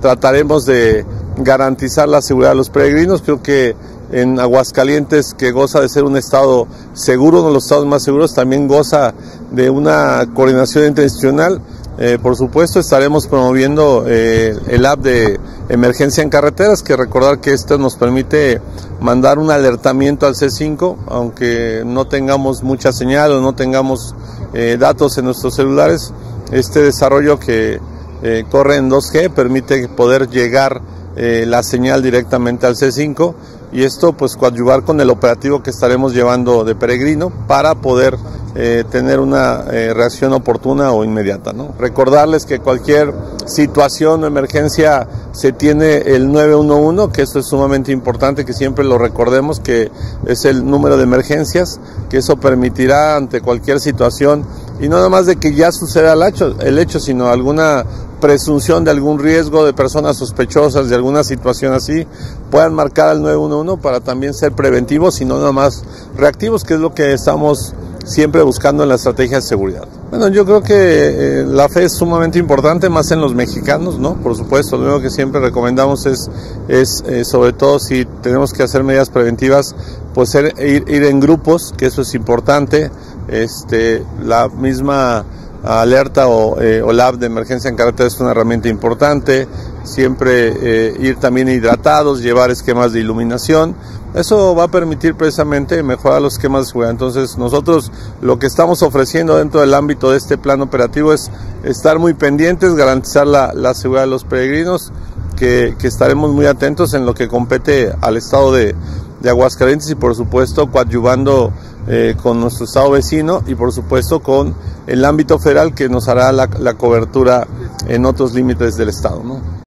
trataremos de garantizar la seguridad de los peregrinos. Creo que en Aguascalientes, que goza de ser un estado seguro, uno de los estados más seguros, también goza de una coordinación interinstitucional. Por supuesto, estaremos promoviendo el app de emergencia en carreteras, que recordar que esto nos permite mandar un alertamiento al C5, aunque no tengamos mucha señal o no tengamos datos en nuestros celulares. Este desarrollo que corre en 2G permite poder llegar la señal directamente al C5, y esto pues coadyuvar con el operativo que estaremos llevando de peregrino para poder tener una reacción oportuna o inmediata, ¿no? Recordarles que cualquier situación o emergencia se tiene el 911, que eso es sumamente importante, que siempre lo recordemos, que es el número de emergencias, que eso permitirá ante cualquier situación, y no nada más de que ya suceda el hecho, sino alguna presunción de algún riesgo, de personas sospechosas, de alguna situación así, puedan marcar al 911 para también ser preventivos y no nada más reactivos, que es lo que estamos siempre buscando en la estrategia de seguridad. Bueno, yo creo que la fe es sumamente importante, más en los mexicanos, ¿no? Por supuesto, lo único que siempre recomendamos es sobre todo si tenemos que hacer medidas preventivas, pues ir en grupos, que eso es importante. La misma alerta o la app de emergencia en carretera es una herramienta importante. Siempre ir también hidratados, llevar esquemas de iluminación. Eso va a permitir precisamente mejorar los esquemas de seguridad. Entonces nosotros lo que estamos ofreciendo dentro del ámbito de este plan operativo es estar muy pendientes, garantizar la seguridad de los peregrinos, que estaremos muy atentos en lo que compete al estado de Aguascalientes, y por supuesto coadyuvando con nuestro estado vecino, y por supuesto con el ámbito federal, que nos hará la cobertura en otros límites del estado, ¿no?